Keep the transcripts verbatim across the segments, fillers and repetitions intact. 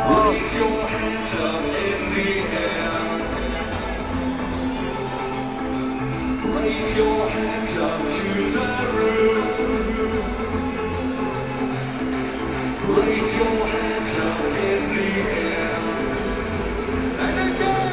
Raise your hands up in the air. Raise your hands up to the roof. Raise your hands up in the air. And again.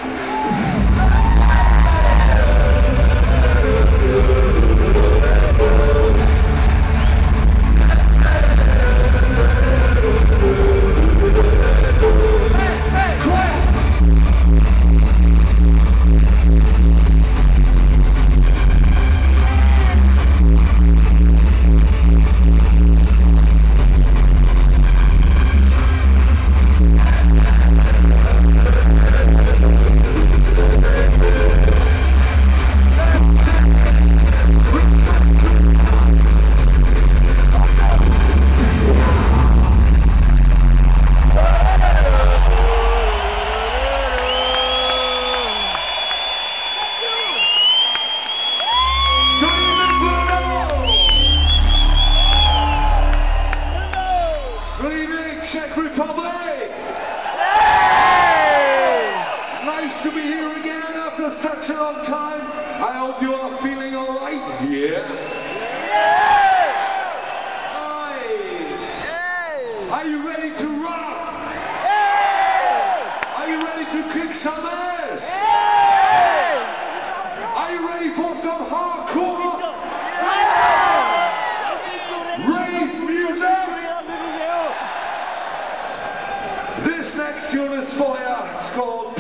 Czech Republic! Hey! Nice to be here again after such a long time. I hope you are feeling alright. Yeah? Yeah! Hey! Are you ready to rock? Yeah! Are you ready to kick some ass? Yeah! Are you ready for some hardcore? Yeah! Rave music? This next tune is for you. It's called